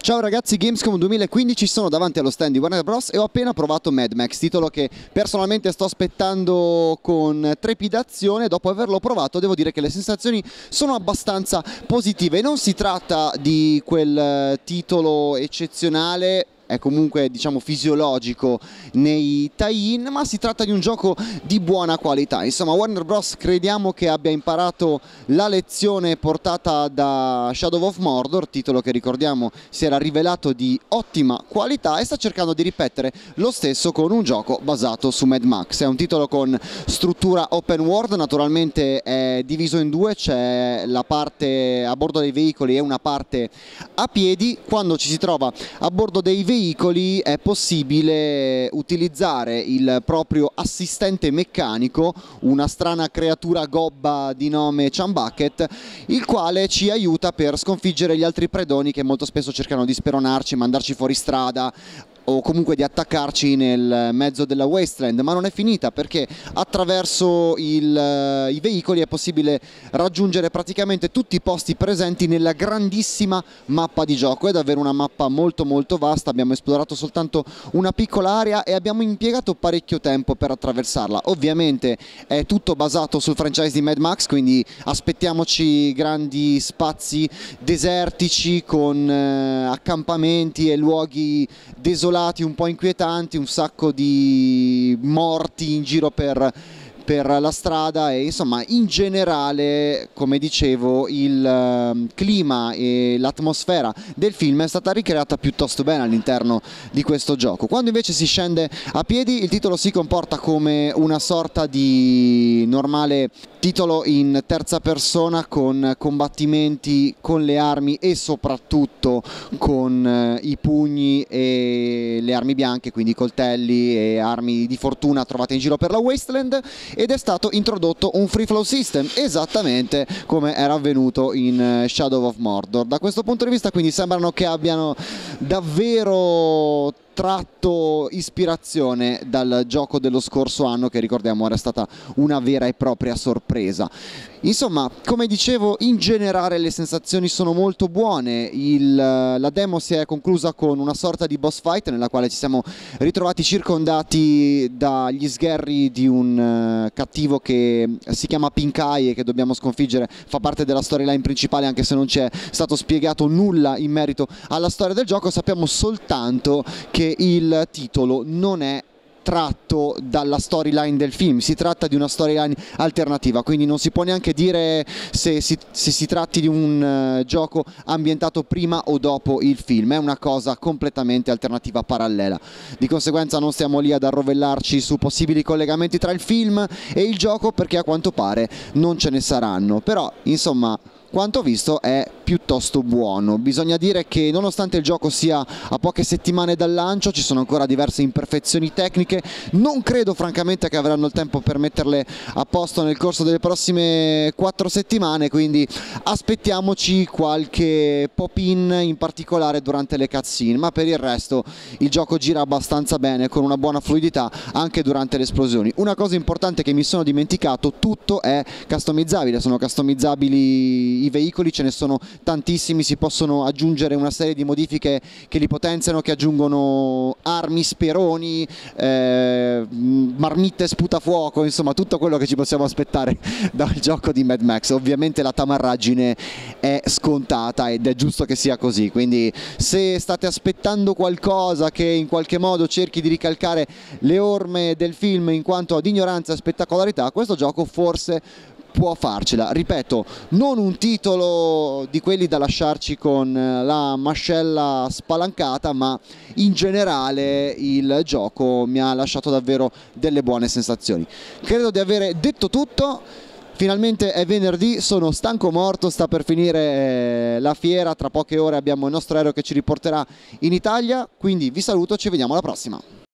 Ciao ragazzi, Gamescom 2015, sono davanti allo stand di Warner Bros. E ho appena provato Mad Max, titolo che personalmente sto aspettando con trepidazione. Dopo averlo provato devo dire che le sensazioni sono abbastanza positive. Non si tratta di quel titolo eccezionale, è comunque diciamo fisiologico nei tie-in, ma si tratta di un gioco di buona qualità. Insomma, Warner Bros. Crediamo che abbia imparato la lezione portata da Shadow of Mordor, titolo che ricordiamo si era rivelato di ottima qualità, e sta cercando di ripetere lo stesso con un gioco basato su Mad Max. È un titolo con struttura open world, naturalmente è diviso in due, c'è la parte a bordo dei veicoli e una parte a piedi. Quando ci si trova a bordo dei veicoli è possibile utilizzare il proprio assistente meccanico, una strana creatura gobba di nome Chumbucket, il quale ci aiuta per sconfiggere gli altri predoni che molto spesso cercano di speronarci, mandarci fuori strada o comunque di attaccarci nel mezzo della wasteland. Ma non è finita, perché attraverso i veicoli è possibile raggiungere praticamente tutti i posti presenti nella grandissima mappa di gioco. È davvero una mappa molto vasta, abbiamo esplorato soltanto una piccola area e abbiamo impiegato parecchio tempo per attraversarla. Ovviamente è tutto basato sul franchise di Mad Max, quindi aspettiamoci grandi spazi desertici con accampamenti e luoghi desolati un po' inquietanti, un sacco di morti in giro per la strada. E insomma, in generale, come dicevo, il clima e l'atmosfera del film è stata ricreata piuttosto bene all'interno di questo gioco. Quando invece si scende a piedi, il titolo si comporta come una sorta di normale titolo in terza persona, con combattimenti con le armi e soprattutto con i pugni e le armi bianche, quindi coltelli e armi di fortuna trovate in giro per la wasteland. Ed è stato introdotto un free flow system, esattamente come era avvenuto in Shadow of Mordor. Da questo punto di vista quindi sembrano che abbiano davvero tratto ispirazione dal gioco dello scorso anno, che ricordiamo era stata una vera e propria sorpresa. Insomma, come dicevo, in generale le sensazioni sono molto buone. La demo si è conclusa con una sorta di boss fight nella quale ci siamo ritrovati circondati dagli sgherri di un cattivo che si chiama Pink Eye e che dobbiamo sconfiggere. Fa parte della storyline principale, anche se non ci è stato spiegato nulla in merito alla storia del gioco. Sappiamo soltanto che il titolo non è tratto dalla storyline del film, si tratta di una storyline alternativa, quindi non si può neanche dire se si tratti di un gioco ambientato prima o dopo il film. È una cosa completamente alternativa, parallela. Di conseguenza non stiamo lì ad arrovellarci su possibili collegamenti tra il film e il gioco, perché a quanto pare non ce ne saranno. Però insomma, quanto visto è piuttosto buono. Bisogna dire che nonostante il gioco sia a poche settimane dal lancio, ci sono ancora diverse imperfezioni tecniche. Non credo francamente che avranno il tempo per metterle a posto nel corso delle prossime 4 settimane, quindi aspettiamoci qualche pop-in in particolare durante le cutscene, ma per il resto il gioco gira abbastanza bene, con una buona fluidità anche durante le esplosioni. Una cosa importante che mi sono dimenticato: tutto è customizzabile, sono customizzabili i veicoli, ce ne sono tantissimi, si possono aggiungere una serie di modifiche che li potenziano, che aggiungono armi, speroni, marmitte sputafuoco, insomma tutto quello che ci possiamo aspettare dal gioco di Mad Max. Ovviamente la tamarraggine è scontata ed è giusto che sia così, quindi se state aspettando qualcosa che in qualche modo cerchi di ricalcare le orme del film in quanto ad ignoranza e spettacolarità, questo gioco forse può farcela. Ripeto, non un titolo di quelli da lasciarci con la mascella spalancata, ma in generale il gioco mi ha lasciato davvero delle buone sensazioni. Credo di aver detto tutto. Finalmente è venerdì, sono stanco morto, sta per finire la fiera, tra poche ore abbiamo il nostro aereo che ci riporterà in Italia, quindi vi saluto, ci vediamo alla prossima.